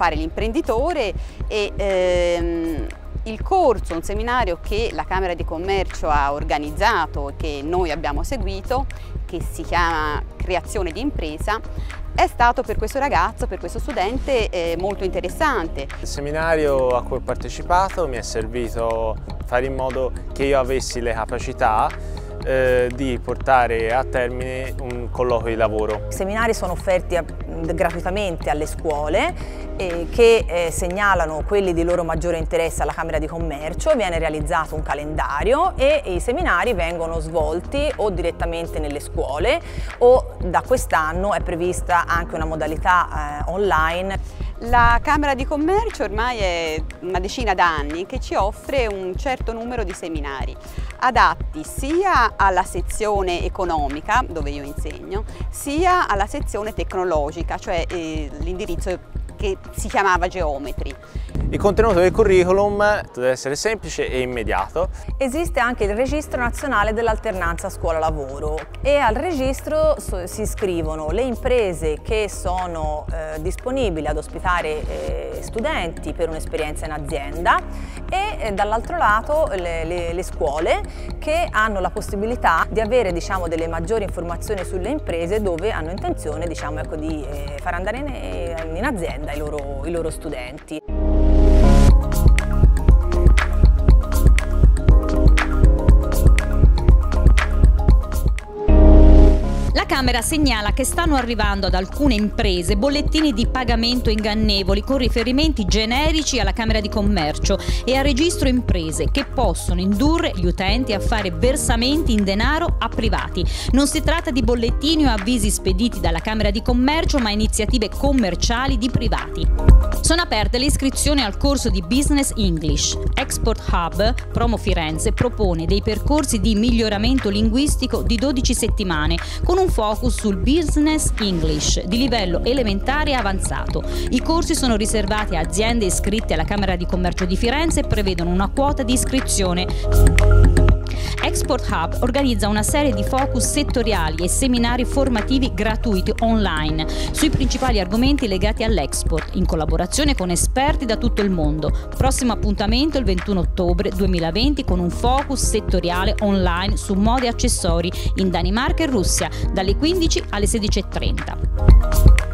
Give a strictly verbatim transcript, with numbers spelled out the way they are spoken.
fare l'imprenditore e ehm, il corso, un seminario che la Camera di Commercio ha organizzato e che noi abbiamo seguito, che si chiama Creazione di impresa, è stato per questo ragazzo, per questo studente eh, molto interessante. Il seminario a cui ho partecipato mi è servito a fare in modo che io avessi le capacità eh, di portare a termine un colloquio di lavoro. I seminari sono offerti a, gratuitamente alle scuole eh, che eh, segnalano quelli di loro maggiore interesse alla Camera di Commercio, viene realizzato un calendario e i seminari vengono svolti o direttamente nelle scuole o da quest'anno è prevista anche una modalità eh, online. La Camera di Commercio ormai è una decina d'anni che ci offre un certo numero di seminari adatti sia alla sezione economica, dove io insegno, sia alla sezione tecnologica, cioè eh, l'indirizzo che si chiamava Geometri. Il contenuto del curriculum deve essere semplice e immediato. Esiste anche il registro nazionale dell'alternanza scuola-lavoro e al registro si iscrivono le imprese che sono eh, disponibili ad ospitare eh, studenti per un'esperienza in azienda e eh, dall'altro lato le, le, le scuole che hanno la possibilità di avere, diciamo, delle maggiori informazioni sulle imprese dove hanno intenzione, diciamo, ecco, di eh, far andare in, in azienda i loro, i loro studenti. La Camera segnala che stanno arrivando ad alcune imprese bollettini di pagamento ingannevoli con riferimenti generici alla Camera di Commercio e al registro imprese che possono indurre gli utenti a fare versamenti in denaro a privati. Non si tratta di bollettini o avvisi spediti dalla Camera di Commercio, ma iniziative commerciali di privati. Sono aperte le iscrizioni al corso di Business English. Export Hub Promo Firenze propone dei percorsi di miglioramento linguistico di dodici settimane con un focus sul Business English di livello elementare e avanzato. I corsi sono riservati a aziende iscritte alla Camera di Commercio di Firenze e prevedono una quota di iscrizione. Export Hub organizza una serie di focus settoriali e seminari formativi gratuiti online sui principali argomenti legati all'export, in collaborazione con esperti da tutto il mondo. Prossimo appuntamento il ventuno ottobre duemilaventi con un focus settoriale online su mode e accessori in Danimarca e Russia dalle quindici alle sedici e trenta.